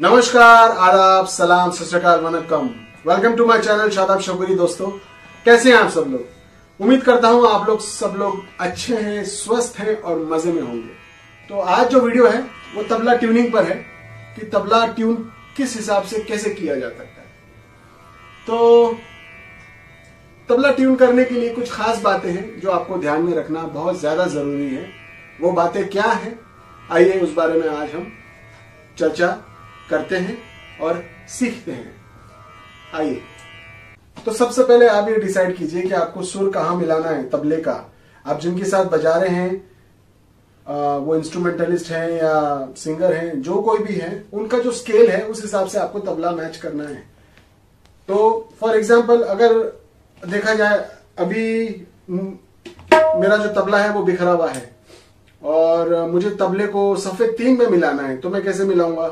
नमस्कार, आदाब, सलाम, सत श्री अकाल, वनक्कम। Welcome to my channel Shadab Shaukari. दोस्तों, कैसे हैं आप सब लोग? उम्मीद करता हूं आप लोग सब लोग अच्छे हैं, स्वस्थ हैं और मजे में होंगे। तो आज जो वीडियो है वो तबला ट्यूनिंग पर है कि तबला ट्यून किस हिसाब से कैसे किया जा सकता है। तो तबला ट्यून करने के लिए कुछ खास बातें हैं जो आपको ध्यान में रखना बहुत ज्यादा जरूरी है। वो बातें क्या हैं, आइए उस बारे में आज हम चर्चा करते हैं और सीखते हैं। आइए, तो सबसे पहले आप ये डिसाइड कीजिए कि आपको सुर कहां मिलाना है तबले का। आप जिनके साथ बजा रहे हैं वो इंस्ट्रूमेंटलिस्ट हैं या सिंगर हैं, जो कोई भी है, उनका जो स्केल है उस हिसाब से आपको तबला मैच करना है। तो फॉर एग्जाम्पल अगर देखा जाए, अभी मेरा जो तबला है वो बिखरा हुआ है और मुझे तबले को सफेद 3 में मिलाना है, तो मैं कैसे मिलाऊंगा?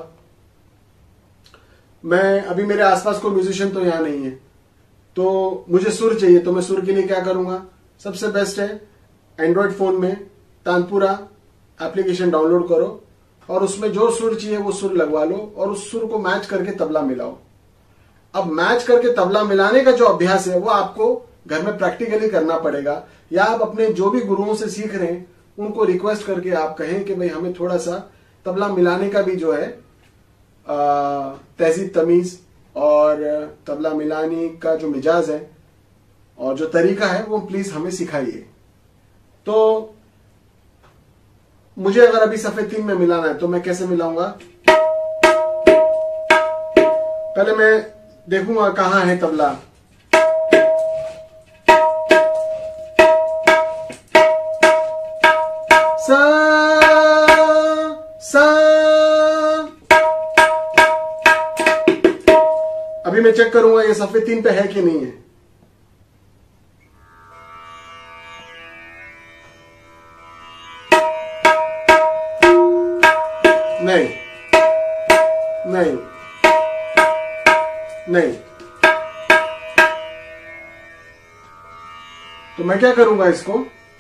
मैं अभी मेरे आसपास कोई म्यूजिशियन तो यहां नहीं है, तो मुझे सुर चाहिए। तो मैं सुर के लिए क्या करूंगा? सबसे बेस्ट है एंड्रॉयड फोन में तानपुरा एप्लीकेशन डाउनलोड करो और उसमें जो सुर चाहिए वो सुर लगवा लो और उस सुर को मैच करके तबला मिलाओ। अब मैच करके तबला मिलाने का जो अभ्यास है वो आपको घर में प्रैक्टिकली करना पड़ेगा, या आप अपने जो भी गुरुओं से सीख रहे हैं उनको रिक्वेस्ट करके आप कहें कि भाई हमें थोड़ा सा तबला मिलाने का भी जो है तहजीब तमीज और तबला मिलाने का जो मिजाज है और जो तरीका है वो प्लीज हमें सिखाइए। तो मुझे अगर अभी सफेद 3 में मिलाना है तो मैं कैसे मिलाऊंगा? पहले मैं देखूंगा कहां है तबला। सा सा, अभी मैं चेक करूंगा ये सफेद 3 पे है कि नहीं है। नहीं नहीं नहीं। तो मैं क्या करूंगा इसको?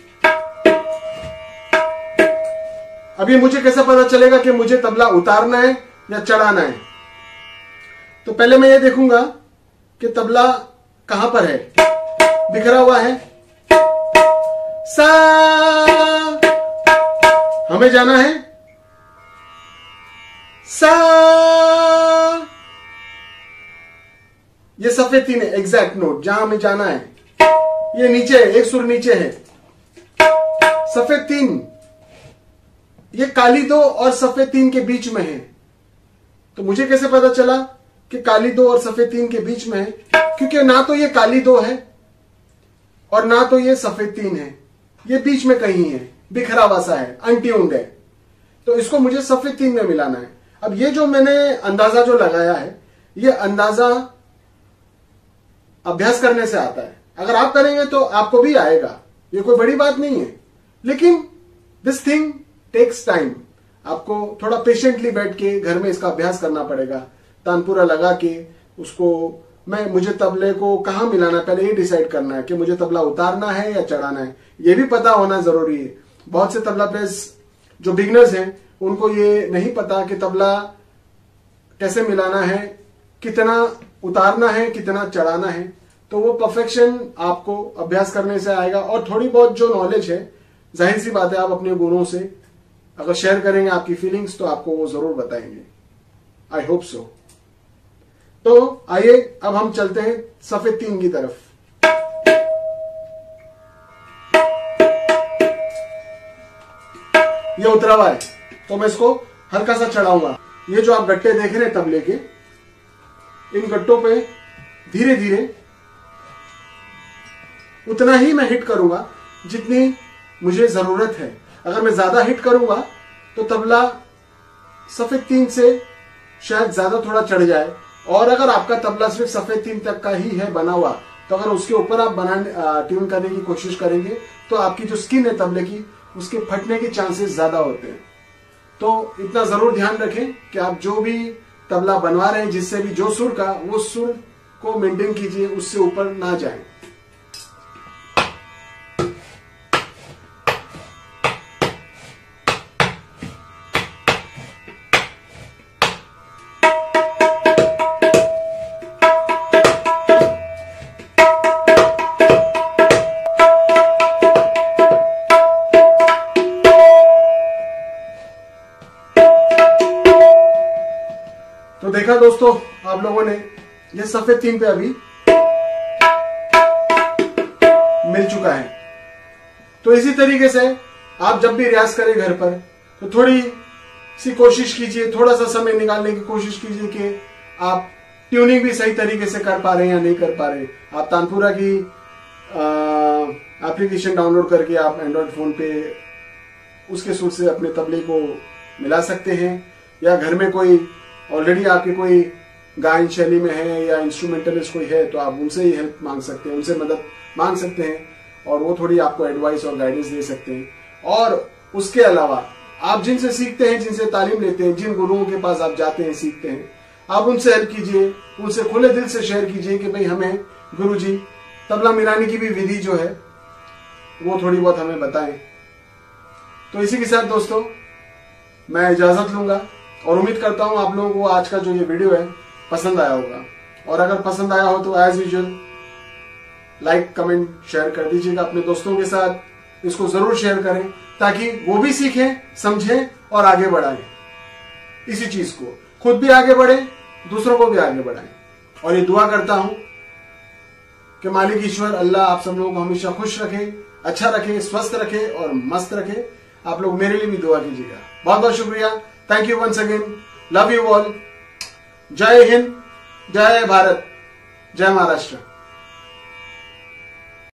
अभी मुझे कैसे पता चलेगा कि मुझे तबला उतारना है या चढ़ाना है? तो पहले मैं ये देखूंगा कि तबला कहां पर है। बिखरा हुआ है। सा, हमें जाना है सा। ये सफेद 3 है, एग्जैक्ट नोट जहां हमें जाना है। ये नीचे है, एक सुर नीचे है। सफेद 3, ये काली 2 और सफेद 3 के बीच में है। तो मुझे कैसे पता चला कि काली 2 और सफेद 3 के बीच में है? क्योंकि ना तो ये काली 2 है और ना तो ये सफेद 3 है, ये बीच में कहीं है, बिखरा हुआ सा है, अनट्यून्ड है। तो इसको मुझे सफेद 3 में मिलाना है। अब ये जो मैंने अंदाजा जो लगाया है, ये अंदाजा अभ्यास करने से आता है। अगर आप करेंगे तो आपको भी आएगा, ये कोई बड़ी बात नहीं है। लेकिन दिस थिंग टेक्स टाइम। आपको थोड़ा पेशेंटली बैठ के घर में इसका अभ्यास करना पड़ेगा। तानपुरा लगा के उसको मुझे तबले को कहां मिलाना है पहले ये डिसाइड करना है कि मुझे तबला उतारना है या चढ़ाना है, ये भी पता होना जरूरी है। बहुत से तबला प्लेयर्स जो बिगनर्स हैं उनको ये नहीं पता कि तबला कैसे मिलाना है, कितना उतारना है, कितना चढ़ाना है। तो वो परफेक्शन आपको अभ्यास करने से आएगा। और थोड़ी बहुत जो नॉलेज है, जाहिर सी बात है आप अपने गुरुओं से अगर शेयर करेंगे आपकी फीलिंग्स तो आपको वो जरूर बताएंगे। I hope so. तो आइए अब हम चलते हैं सफेद 3 की तरफ। ये उतरा हुआ है तो मैं इसको हल्का सा चढ़ाऊंगा। ये जो आप गट्टे देख रहे हैं तबले के, इन गट्टों पे धीरे धीरे उतना ही मैं हिट करूंगा जितनी मुझे जरूरत है। अगर मैं ज्यादा हिट करूंगा तो तबला सफेद 3 से शायद ज्यादा थोड़ा चढ़ जाए। और अगर आपका तबला सिर्फ सफेद 3 तक का ही है बना हुआ, तो अगर उसके ऊपर आप ट्यून करने की कोशिश करेंगे तो आपकी जो स्किन है तबले की, उसके फटने के चांसेस ज्यादा होते हैं। तो इतना जरूर ध्यान रखें कि आप जो भी तबला बनवा रहे हैं, जिससे भी जो सुर का, वो सुर को मेंटेन कीजिए, उससे ऊपर ना जाए। तो देखा दोस्तों आप लोगों ने, ये सफेद 3 पे अभी मिल चुका है। तो इसी तरीके से आप जब भी रियाज करें घर पर तो थोड़ी सी कोशिश कीजिए, थोड़ा सा समय निकालने की कोशिश कीजिए कि आप ट्यूनिंग भी सही तरीके से कर पा रहे हैं या नहीं कर पा रहे। आप तानपुरा की एप्लीकेशन डाउनलोड करके आप एंड्रॉयड फोन पे उसके सुर से अपने तबले को मिला सकते हैं, या घर में कोई ऑलरेडी आपके कोई गायन शैली में है या इंस्ट्रूमेंटलिस्ट कोई है तो आप उनसे ही हेल्प मांग सकते हैं, उनसे मदद मांग सकते हैं और वो थोड़ी आपको एडवाइस और गाइडेंस दे सकते हैं। और उसके अलावा आप जिनसे सीखते हैं, जिनसे तालीम लेते हैं, जिन गुरुओं के पास आप जाते हैं सीखते हैं, आप उनसे हेल्प कीजिए, उनसे खुले दिल से शेयर कीजिए कि भाई हमें गुरुजी तबला मिलाने की भी विधि जो है वो थोड़ी बहुत हमें बताएं। तो इसी के साथ दोस्तों मैं इजाजत लूंगा और उम्मीद करता हूं आप लोगों को आज का जो ये वीडियो है पसंद आया होगा। और अगर पसंद आया हो तो as usual like comment share कर दीजिएगा अपने दोस्तों के साथ, इसको जरूर शेयर करें ताकि वो भी सीखें, समझें और आगे बढ़ाएं इसी चीज को, खुद भी आगे बढ़े, दूसरों को भी आगे बढ़ाएं। और ये दुआ करता हूं कि मालिक ईश्वर अल्लाह आप सब लोगों को हमेशा खुश रखे, अच्छा रखे, स्वस्थ रखे और मस्त रखे। आप लोग मेरे लिए भी दुआ कीजिएगा। बहुत बहुत शुक्रिया। Thank you once again. Love you all. जय हिंद, जय भारत, जय महाराष्ट्र।